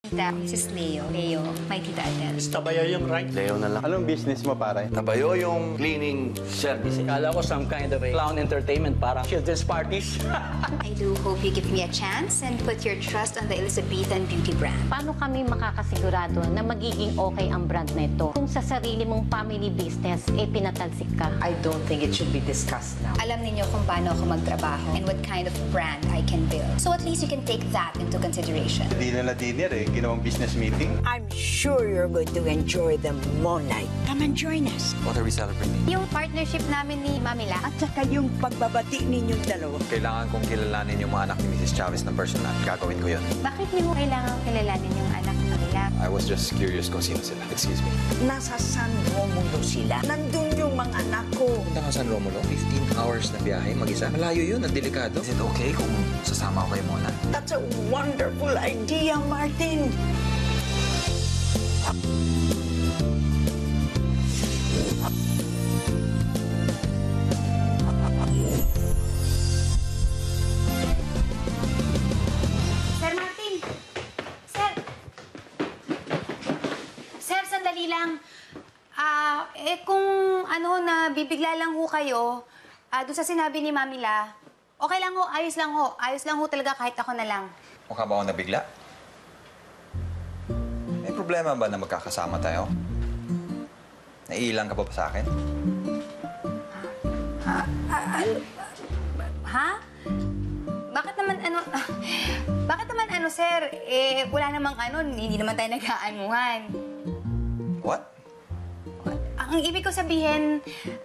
Tita, this is Leo. Leo, my tita Adele. Tabayo yung right. Leo na lang. Anong business mo, pare? Tabayo yung cleaning service. Kala ko some kind of a clown entertainment, parang children's parties. I do hope you give me a chance and put your trust on the Elizabethan beauty brand. Paano kami makakasigurado na magiging okay ang brand na ito kung sa sarili mong family business, pinatalsik ka? I don't think it should be discussed now. Alam ninyo kung paano ako magtrabaho and what kind of brand I can build. So at least you can take that into consideration. Hindi na dinner ginawang business meeting. I'm sure you're going to enjoy the Moonlight. Come and join us. What are we celebrating? Yung partnership namin ni Mamila. At saka yung pagbabati ninyong dalawa. Kailangan kong kilalanin yung mga anak ni Mrs. Chavez na personal. Gagawin ko yun. Bakit niyo kailangan kilalanin yung anak ni Mamila? I was just curious kung sino sila. Excuse me. Nasa San Romulo sila. Nandun yung mga anak ko. Punta ka San Romulo? 15 hours na biyahe mag-isa? Malayo yun, ang delikado. Is it okay kung sasama ko kayo muna? That's a wonderful idea, Martin. Sir Martin! Sir! Sir, sandali lang. Kung bibigla lang ho kayo, doon sa sinabi ni Mamila, okay lang ho, ayos lang ho. Ayos lang ho talaga kahit ako na lang. Mukha ba ako nabigla? May problema ba na magkakasama tayo? Naiilang ka pa ba sa akin? Ha? Bakit naman sir? Wala namang hindi naman tayo nag-aanuhan. What? Ang ibig ko sabihin,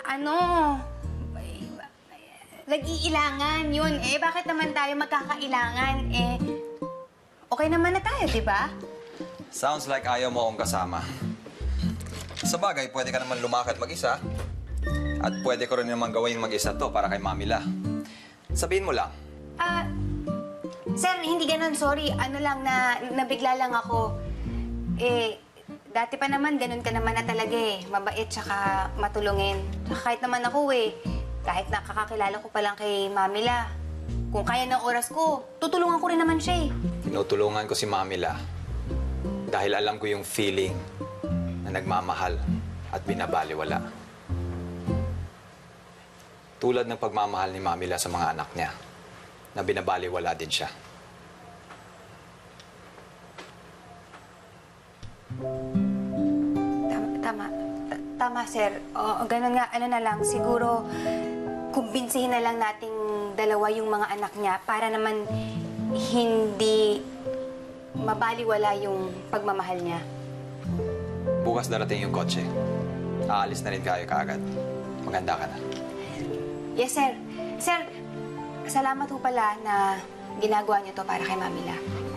nag-iilangan yun. Bakit naman tayo magkakailangan? Okay naman na tayo, di ba? Sounds like ayaw mo akong kasama. Sa bagay, pwede ka naman lumakad mag-isa. At pwede ko rin naman gawin mag-isa to para kay Mamila. Sabihin mo lang. Sir, hindi ganun. Sorry. Nabigla lang ako. Dati pa naman, ganun ka naman na talaga Mabait tsaka matulungin. Kahit naman ako kahit nakakakilala ko pa lang kay Mamila, kung kaya ng oras ko, tutulungan ko rin naman siya Tinutulungan ko si Mamila dahil alam ko yung feeling na nagmamahal at binabaliwala. Tulad ng pagmamahal ni Mamila sa mga anak niya, na binabaliwala din siya. Tama, sir. Ganun nga, na lang, siguro, kumbinsihin na lang nating dalawa yung mga anak niya para naman hindi mabaliwala yung pagmamahal niya. Bukas darating yung kotse. Aalis na rin kayo kaagad. Maganda ka na. Yes, sir. Sir, salamat ho pala na ginagawa niyo to para kay Mamila.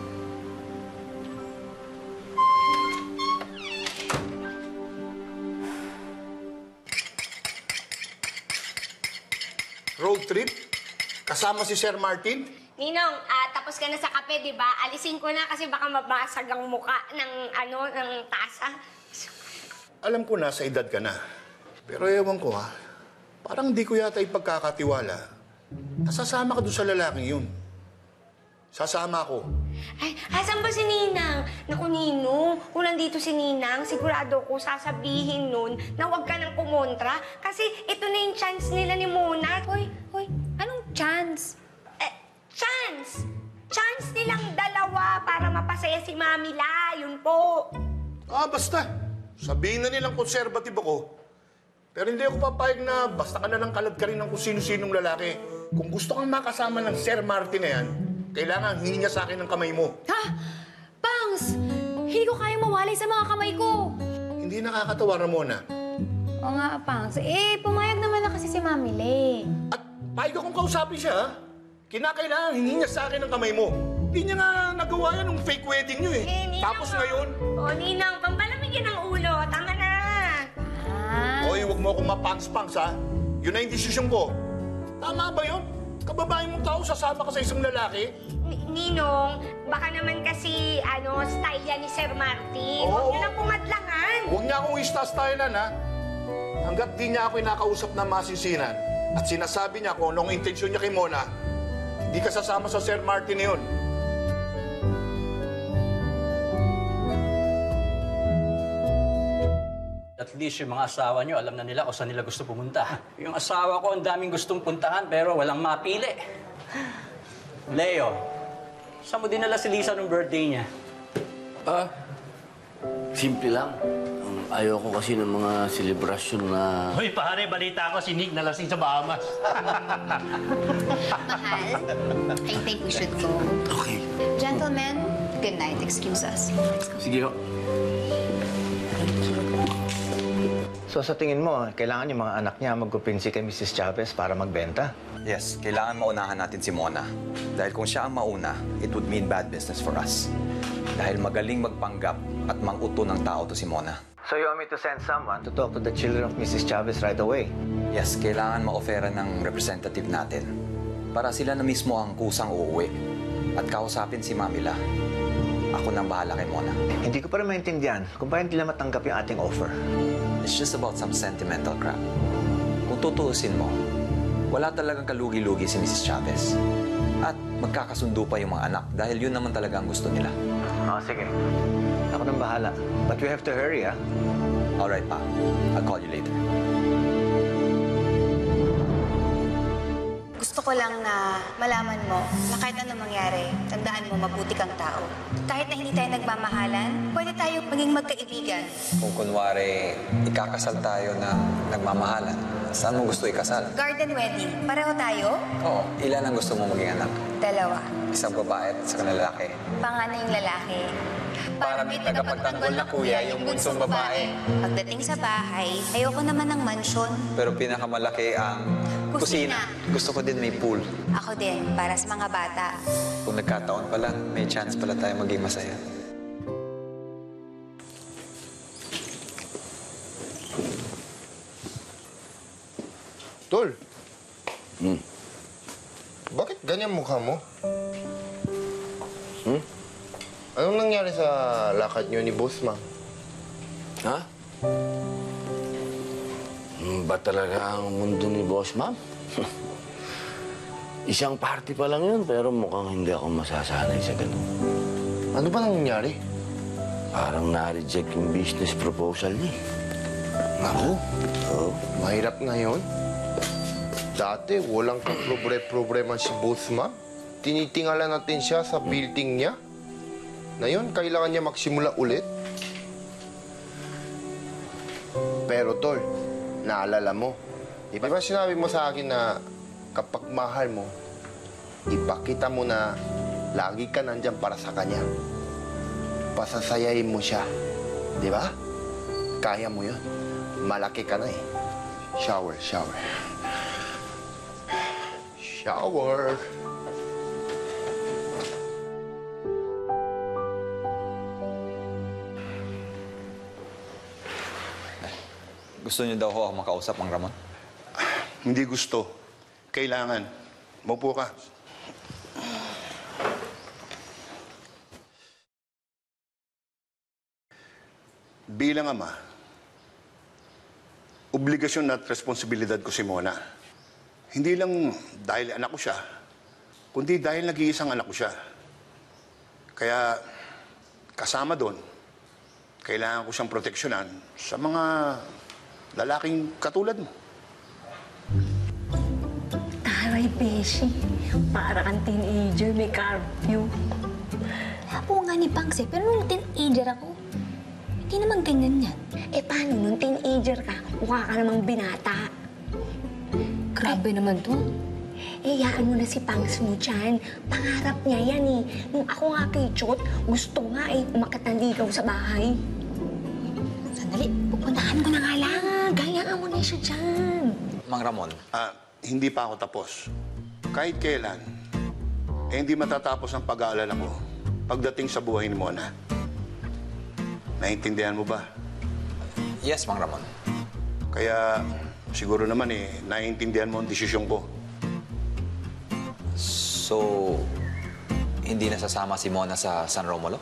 Road trip? Kasama si Sir Martin? Ninong, tapos ka na sa kape, di ba? Alisin ko na kasi baka mabasag ang muka ng tasa. Alam ko na sa edad ka na. Pero ewan ko parang di ko yata ipagkakatiwala. Nasasama ka doon sa lalaking yun. Sasama ako. Ay, asan ba si Ninang? Naku, Ninong, kung nandito si Ninang, sigurado ko sasabihin nun na huwag ka nang kumontra kasi ito na yung chance nila ni Mona. Hoy, anong chance? Chance! Chance nilang dalawa para mapasaya si Mamila, yun po. Basta. Sabihin na nilang conservative ako. Pero hindi ako papayag na basta ka na lang kalad ka rin ng kung sino-sinong lalaki. Kung gusto kang makasama ng Sir Martin na yan, kailangan hingin niya sa akin ng kamay mo. Ha? Pangs! Hindi ko kayang mawalay sa mga kamay ko. Hindi nakakatawa, Ramona. Oo nga, Pangs. Pumayag naman na kasi si Mamila At payag akong kausapin siya, ha? Kinakailangan hingin niya sa akin ng kamay mo. Hindi niya nga nagawa yan ng fake wedding niyo Ninang, Tapos ngayon... Ninang, pampalamigin ang ulo. Tama na. Hoy, huwag mo akong mapangs-pangs, ha? Yun na yung desisyon ko. Tama ba yun? Kababae mong tao, sasama ka sa isang lalaki? Ninong, baka naman kasi, style yan ni Sir Martin. Huwag niyo lang pumadlangan. Huwag niya akong ista-stylean, ha? Hanggat di niya ako inakausap na masisinan at sinasabi niya kung anong intensyon niya kay Mona, hindi ka sasama sa Sir Martin na yun. at least yung mga asawa nyo, alam na nila kung saan nila gusto pumunta. Yung asawa ko, ang daming gustong puntahan, pero walang mapili. Leo, saan mo dinala si Lisa nung birthday niya? Simple lang. Ayoko kasi ng mga selebrasyon na... Hoy, pare, balita ko si Nick nalasing sa Bahamas. Mahal, I think we should go. Okay. Gentlemen, good night. Excuse us. Sige ho. So sa tingin mo, kailangan yung mga anak niya magkumpinsi kay Mrs. Chavez para magbenta? Yes, kailangan maunahan natin si Mona. Dahil kung siya ang mauna, it would mean bad business for us. Dahil magaling magpanggap at manguto ng tao to si Mona. So you want me to send someone to talk to the children of Mrs. Chavez right away? Yes, kailangan ma-offera ng representative natin para sila na mismo ang kusang uuwi at kausapin si Mamila. Ako nang bahala kay Mona. Hindi ko pa rin maintindihan kung bakit nila matanggap yung ating offer. It's just about some sentimental crap. Kung tutuusin mo, wala talagang kalugi-lugi si Mrs. Chavez. At magkakasundo pa yung mga anak dahil yun naman talaga ang gusto nila. Sige. Ako nang bahala. But we have to hurry, ha? All right, pa. I'll call you later. Gusto ko lang na malaman mo na kahit anong mangyari, tandaan mo mabuti kang tao. Kahit na hindi tayo nagmamahalan, pwede tayo maging magkaibigan. Kung kunwari, ikakasal tayo na nagmamahalan, saan mo gusto ikasal? Garden wedding, pareho tayo? Oo. Ilan ang gusto mo maging anak? 2. Isang babae at isang lalaki. Panganay yung lalaki. Para may tagapagtanggol na kuya yung bunsong babae. Pagdating sa bahay, ayoko naman ng mansyon. Pero pinakamalaki ang kusina. Gusto ko din may pool. Ako din, para sa mga bata. Kung nagkataon pala, may chance pala tayo maging masaya. Tol. Bakit ganyan mukha mo? Anong nangyari sa lakad niyo ni Boss, ma'am? Ha? Ba talaga ang mundo ni Boss, ma'am? Isang party pa lang yun, pero mukhang hindi ako masasanay sa ganun. Ano ba nangyari? Parang na-reject yung business proposal niya. Naku, mahirap na yun. Dati, walang problema si Boss, ma'am. Tinitingala natin siya sa building niya. Ngayon, kailangan niya magsimula ulit. Pero, Tol, naalala mo, di ba sinabi mo sa akin na kapag mahal mo, ipakita mo na lagi ka nandyan para sa kanya. Pasasayain mo siya. Di ba? Kaya mo yun. Malaki ka na eh. Shower, shower. Shower. Gusto niyo daw ho ako makausap, Mang Ramon? Hindi gusto. Kailangan. Maupo ka. Bilang ama, obligasyon at responsibilidad ko si Mona. Hindi lang dahil anak ko siya, kundi dahil nag-iisang anak ko siya. Kaya kasama doon, kailangan ko siyang proteksyonan sa mga lalaking katulad mo. Taray, Beshi. Para kang teenager, may curfew. Apo nga ni Pangs pero nung teenager ako, hindi naman ganyan yan. Eh, paano nung teenager ka? Mukha ka namang binata. Grabe naman to. Eh, yaan mo na si Pangs mo dyan. Pangarap niya yan eh. Nung ako nga kay Chot, gusto nga eh, umakit ng ligaw sa bahay. Sandali, pupuntahan ko na nga lang. Gayaan mo na siya dyan. Mang Ramon, Hindi pa ako tapos. Kahit kailan, hindi matatapos ang pag-aalala ko pagdating sa buhay ni Mona. Naiintindihan mo ba? yes, Mang Ramon. Kaya siguro naman naiintindihan mo ang desisyon ko. So, hindi nasasama si Mona sa San Romulo?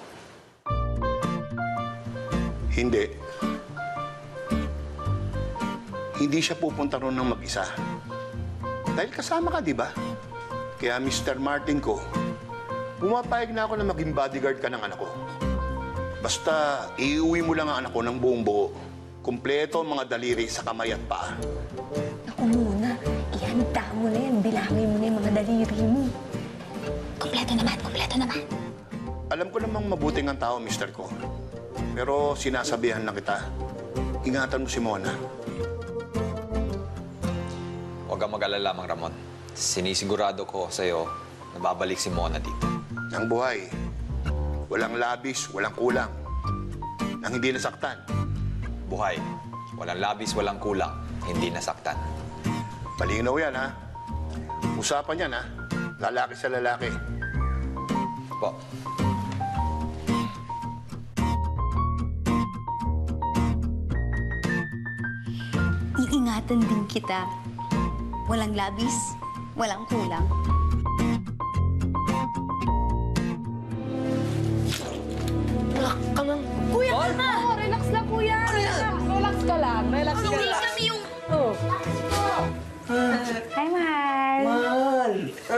Hindi. Hindi siya pupunta ron ng mag-isa. Dahil kasama ka, di ba? Kaya Mr. Martin ko, pumapayag na ako na maging bodyguard ka ng anak ko. Basta, iuwi mo lang ang anak ko ng buong buo. kumpleto ang mga daliri sa kamay at paa. Naku muna, ihanda mo na yan. Bilangin mo na yung mga daliri mo. Kompleto naman, kompleto naman. Alam ko namang mabuting ang tao, mister ko. Pero sinasabihan lang kita, ingatan mo si Mona. Huwag kang mag-alala, Mang Ramon. Sinisigurado ko sa'yo na babalik si Mona dito. Ang buhay, walang labis, walang kulang. Nang hindi nasaktan. Buhay. Walang labis, walang kulang. Hindi nasaktan. Malinaw yan, ha? Usapan yan, ha? Lalaki sa lalaki. Po. Iingatan din kita. Walang labis, walang kulang. Kuya, kalma! Relax lang, kuya. Relax ka lang. Relax ka lang. Kami yung... Hi, mahal. Mahal!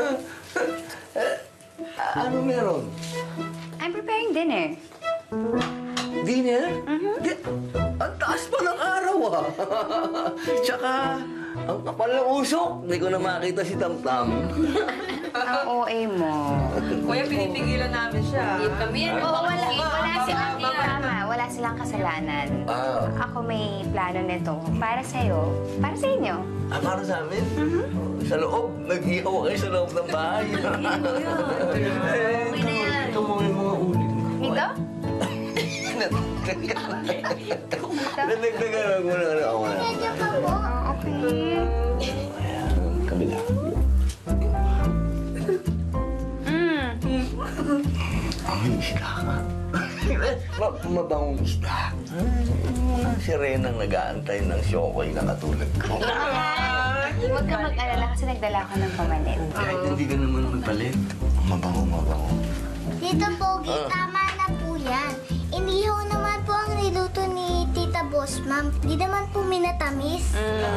Ano meron? I'm preparing dinner. Dinner? Ang taas pa ng araw, ah. Tsaka, ang kapal ng usok. Hindi ko na makita si Tamtam. Ang OA mo. Kuya, pinipigilan namin siya. Kami yan. Oo, wala silang kasalanan. Ako may plano nito. Para sa'yo. Para sa inyo. Para sa amin? Sa loob. Nag-ihaw kayo sa loob ng bahay. Ito mo yung mga ulit. Dito? Nadagdagan mo na ako na. Okay. Kabila. Ang isda ka. Mabangong isda. Mga sirenang nag-aantay ng syokoy na katulad ko. Huwag ka mag-alala kasi nagdala ako ng pamalit. Kahit hindi ka naman magpalit. Mabango. Tito Pogi, tama na po yan. Inihaw naman po ang niluto ni Tita Boss, ma'am. Di naman po minatamis.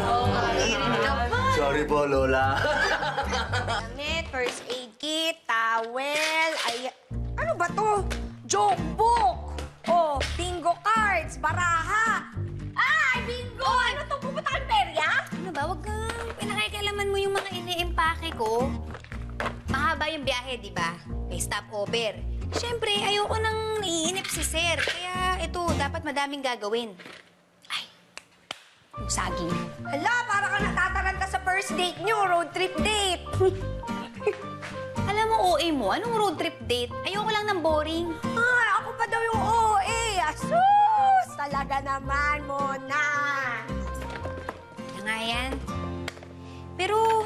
Sorry po, Lola. Damit, first aid kit, towel, ay... Ano ba to? Joke book! Oh, bingo cards, baraha! Ay, bingo! Oh, ano to? Pupunta kang perya? Ano ba? Huwag kang pinakailaman mo yung mga ini-empake ko. Mahaba yung biyahe, di ba? May stopover. Siyempre, ayoko nang naiinip si Sir. Kaya ito, dapat madaming gagawin. Ay, yung saging. Hala, para ka natataranta sa first date nyo, road trip date. Alam mo, OA mo, anong road trip date? Ayoko lang ng boring. Ay, ako pa daw yung OA. Asus! Talaga naman, Mona. Kaya nga yan. Pero,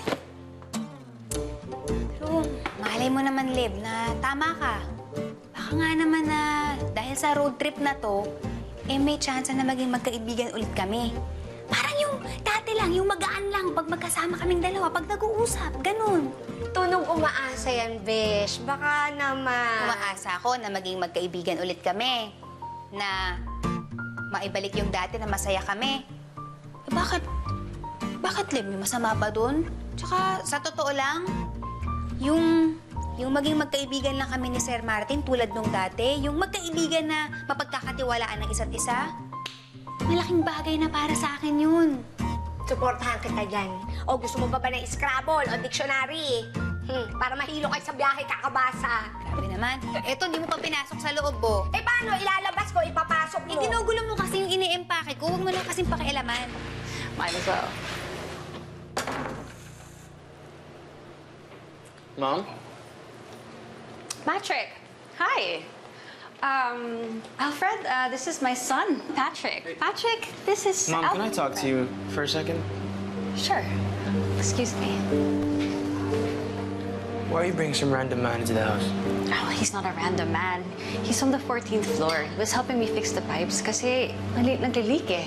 malay mo naman, Lib, na tama ka. Baka nga naman na dahil sa road trip na to, may chance na maging magkaibigan ulit kami. Parang yung dati lang, yung magaan lang pag magkasama kaming dalawa, pag nag-uusap, ganun. Tunog umaasa yan, Besh. Baka naman. Umaasa ako na maging magkaibigan ulit kami. Na maibalik yung dati na masaya kami. Bakit, Lib? May masama ba dun? Tsaka, sa totoo lang, yung maging magkaibigan lang kami ni Sir Martin tulad nung dati, yung magkaibigan na mapagkakatiwalaan ng isa't isa, malaking bagay na para sa akin yun. Suportahan kita dyan. O gusto mo ba ng Scrabble o dictionary? Para mahilo kayo sa biyahe kakabasa. Grabe naman. Eto, hindi mo pa pinasok sa loob, bo. Eh paano? Ilalabas ko, ipapasok mo. Ginugulo mo kasi yung ini-empake ko. Huwag mo na kasing pakialaman. Might as well. Mom? Patrick, hi. Alfred, this is my son, Patrick. Patrick, this is Mom, can I talk to you for a second? Sure. Excuse me. Why are you bringing some random man into the house? Oh, he's not a random man. He's on the 14th floor. He was helping me fix the pipes kasi nagli-leak eh.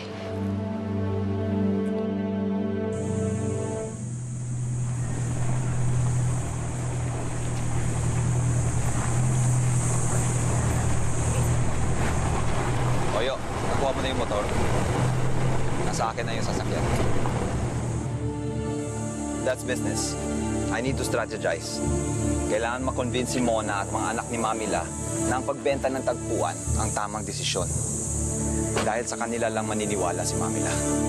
Oyo, nakuha mo na yung motor. Nasa akin na yung sasakyan. That's business. I need to strategize. Kailangan makonvince si Mona at mga anak ni Mamila na ang pagbenta ng tagpuan ang tamang desisyon. Dahil sa kanila lang maniniwala si Mamila.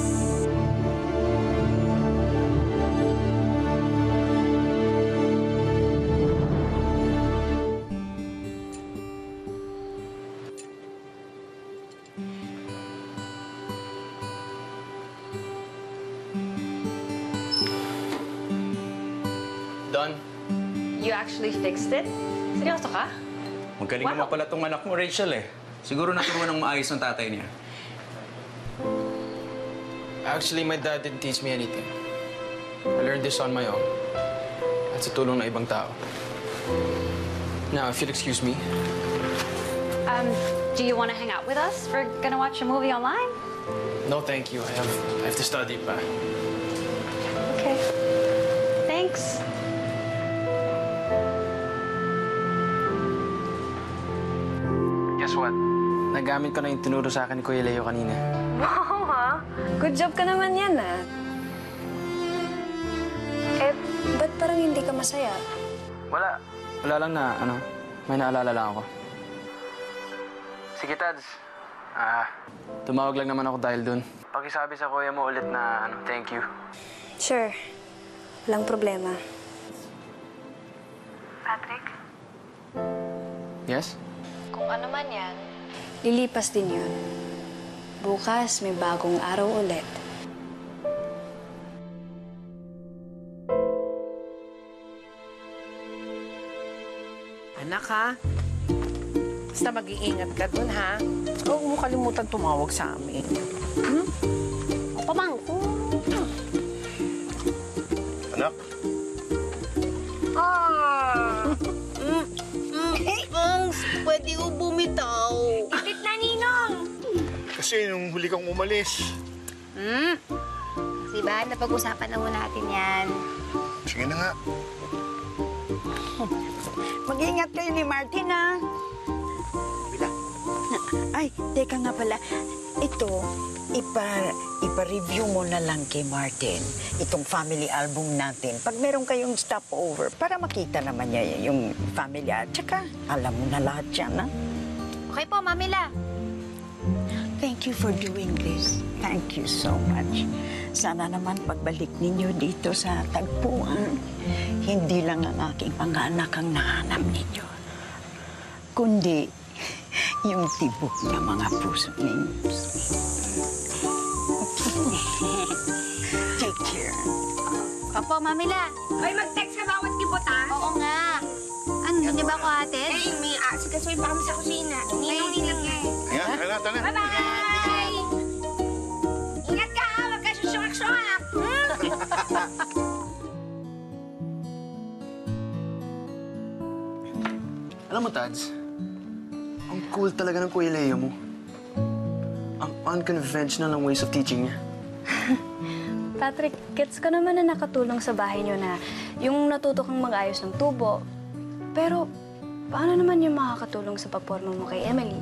Done. You actually fixed it? Seryoso ka? Magaling naman pala tong anak mo, Rachel eh. Siguro naturuan ng maayos ng tatay niya. Actually, my dad didn't teach me anything. I learned this on my own. At sa tulong ng ibang tao. Now, if you'll excuse me. Do you want to hang out with us? We're gonna watch a movie online? No, thank you. I have to study pa. Okay. Thanks. Guess what? Nagamit ko na yung tinuro sa akin ni Kuya Leo kanina. Wow, ha? Good job ka naman yan, ha? Eh, ba't parang hindi ka masaya? Wala. Wala lang na, may naalala lang ako. Sige, Tads. Tumawag lang naman ako dahil dun. Pakisabi sa kuya mo ulit na, thank you. Sure. Walang problema. Patrick? Yes? Kung ano man yan. Lilipas din yun. Bukas, may bagong araw ulit. Anak, ha? Basta mag-iingat ka dun, ha? Huwag mo kalimutan tumawag sa amin. Pamangko. Anak, Pwede ko bumitaw. Ipit na, Ninong! kasi nung huli kang umalis. Diba, napag-usapan na muna natin yan. Sige na nga. Mag-iingat kayo ni Martin, ha? Ay, teka nga pala. Ito, ipa-review mo na lang kay Martin itong family album natin. Pag meron kayong stopover, para makita naman niya yung family at saka alam mo na lahat yan, ha? Okay po, Mamila. Thank you for doing this. Thank you so much. Sana naman pagbalik ninyo dito sa tagpuan, hindi lang ang aking panganak ang nahanap ninyo, kundi yung tibok na mga puso ninyo. Take care. Opo, Mamila. Hoy, mag-text ka bawat kibot, ha? Oo nga. Ano, hindi ba ako hatid? Eh, may asikasuhin pa kami sa kusina. Ninong nga. Ayan, tala. Bye-bye! Ingat ka, ha? Huwag ka susuwak-suwak. Alam mo, Tads, ang cool talaga ng Kuya Leo mo. Ang unconventional ng ways of teaching niya. Patrick, gets ko naman na nakatulong sa bahay niyo na yung natuto kang mag-ayos ng tubo. Pero, paano naman yung makakatulong sa pagporma mo kay Emily?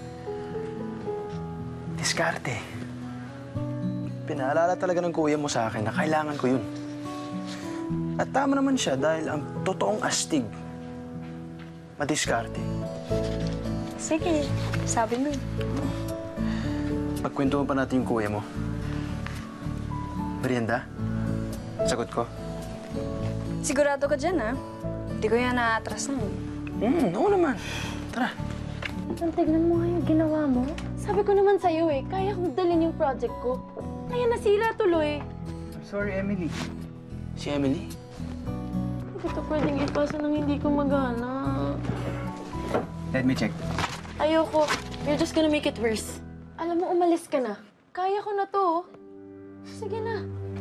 Diskarte. Pinaalala talaga ng kuya mo sa akin na kailangan ko yun. At tama naman siya dahil ang totoong astig, madiskarte. Sige, sabi mo. Pagkwentuhan pa natin yung kuya mo. Merienda? Sagot ko. Sigurado ka dyan, ha? Hindi ko yan na-atras na. Oo naman. Tara. Tignan mo nga yung ginawa mo. Sabi ko naman sa'yo eh, kaya kong dalhin yung project ko. Kaya nasira tuloy. I'm sorry, Emily. Si Emily? Hindi ko pwedeng ipasa nang hindi ko magana. Let me check. Ayoko. You're just gonna make it worse. Alam mo, umalis ka na. Kaya ko na to. Sige na.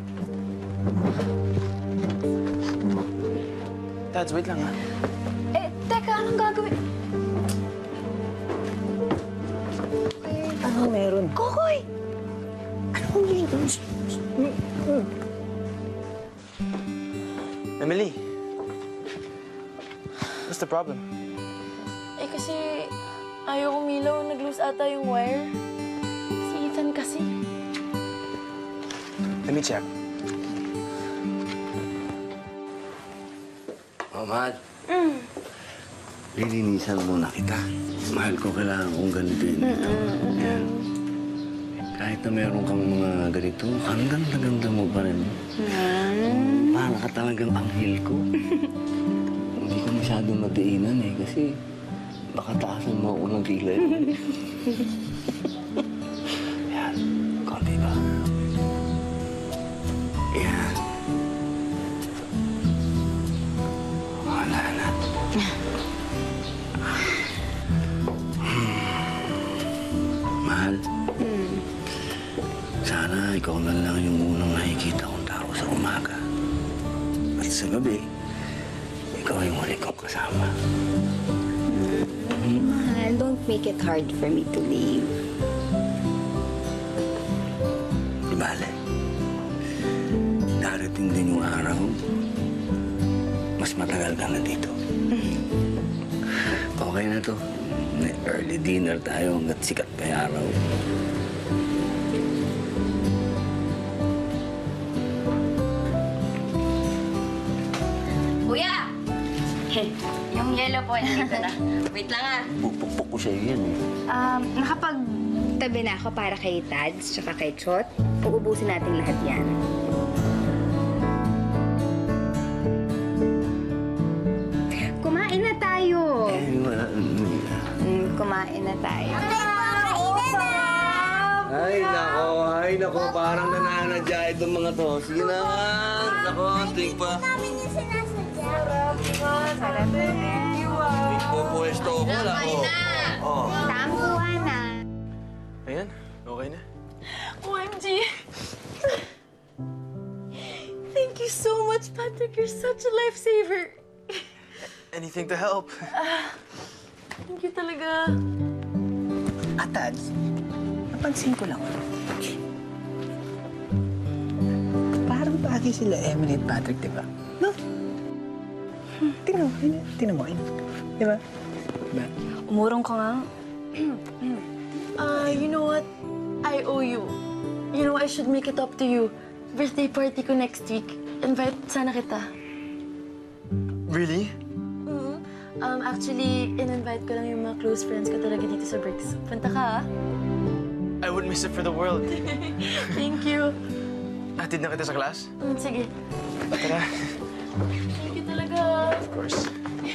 Tads, wait lang ha. Eh, teka, anong gagawin? Ano meron? Kokoy! Ano meron? Emily. What's the problem? Eh kasi ayaw umilaw. Nag-loose ata yung wire. Si Ethan kasi. Let me check. Mahal. Lilinisan muna kita. Mahal ko, kailangan kong ganito yun dito. Kahit na meron kang mga ganito, hanggang ganda mo pa rin. Para ka talagang anghel ko. Hindi ko masyadong madiinan eh, kasi baka taasan mo ako ng kilay. Yan, konti ba? Yan. Wala na. Mahal. Sana ikaw na lang yung unang nakikita kong tao sa umaga. At sa gabi, ikaw yung huli kong kasama. Mahal, don't make it hard for me to leave. Di bale. Darating din yung araw, mas matagal ka na dito. Okay na to. May early dinner tayo hanggat sikat pa yung araw. Kuya! Yung yellow po, nandito na. Wait lang ah. Pupukpuk ko sa'yo yan eh. Nakapagtabi na ako para kay Tads tsaka kay Chot. Uubusin natin lahat yan. Kumain na tayo. Kumain na tayo. Ay nako, parang nananadya itong mga to. Sige na nga. Nako, ting pa. Sarap na. Pupuesto ko lang. Oh. Tampuha na. Ayan, okay na. OMG! Thank you so much, Patrick. You're such a lifesaver. Anything to help. Thank you talaga. Tads, napansin ko lang. Parang bagay sila Emily at Patrick, di ba? No? Tingnan mo. Di ba? Diba? Umurong ka nga. You know what? I owe you. You know, I should make it up to you. Birthday party ko next week. Invite sana kita. Really? Actually, in-invite ko lang yung mga close friends ko talaga dito sa Bricks. Punta ka, ah. I wouldn't miss it for the world. Thank you. Atid na kita sa class? Sige. Tara. Thank you talaga. Of course.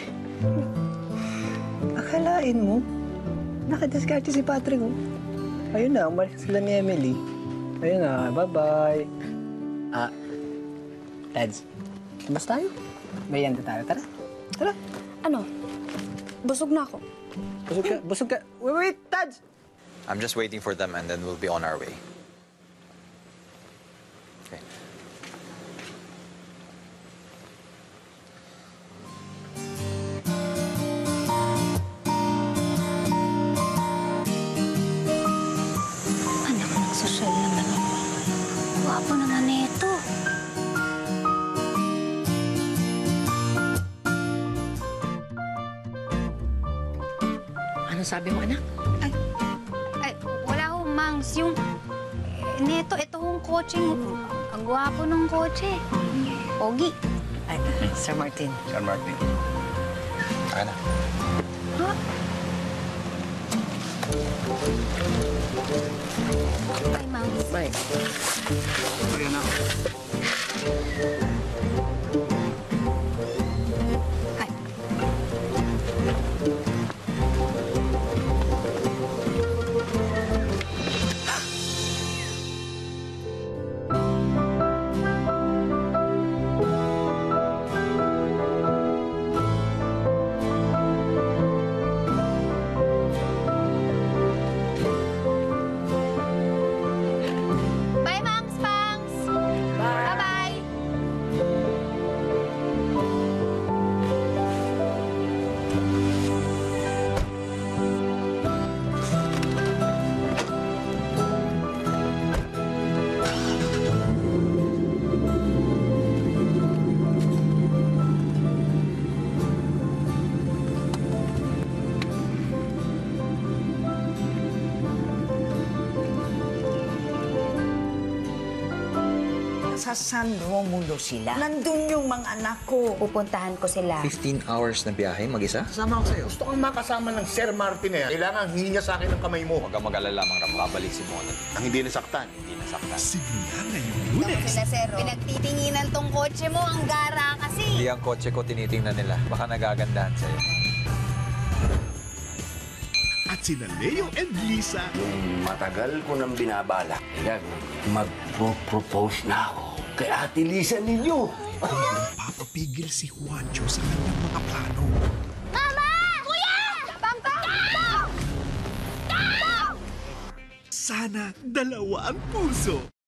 Akalain mo, nakadiskarte si Patrick, oh. Ayun na, umalis sila ni Emily. Ayun na, bye-bye. Tads, labas tayo. Bayan tayo, tara. Tara. Ano? Busog na ako. Busog ka. Wait, Tads! I'm just waiting for them and then we'll be on our way. Okay. Anak ng sosyal naman ako. Wapo naman ito. Ano sabi mo, anak? Ay, wala ho, Mangs. Yung... Neto, ito hong kotse mo. Ang gwapo ng kotse. Pogi. Ay, Sir Martin. Sir Martin. Kaya na. Ha? Bye, Mangs. Bye. Bye, anak. Bye, Mangs, Pangs! Bye! Nasa San Romulo sila. Nandun yung mga anak ko. Pupuntahan ko sila. 15 hours na biyahe, mag-isa? Kasama ko sa'yo. Gusto kang makasama ng Sir Martin na yan. Kailangan hingi niya sa akin ng kamay mo. Huwag kang mag-alala, babalik si Mona. Ang hindi nasaktan. Hindi nasaktan. Simula ngayong Lunes. Sila, sir. Pinagtitinginan tong kotse mo. Ang gara kasi. Hindi ang kotse ko tinitingnan nila. Baka nagagandahan sa'yo. At sina Leo and Lisa. Yung matagal ko nang binabala. Kaya magpo-propose na ako kay Ate Lisa ninyo. Papapigil si Juancho sa kanyang mga plano. Mama! Kuya! Bangka! Sana dalawa ang puso.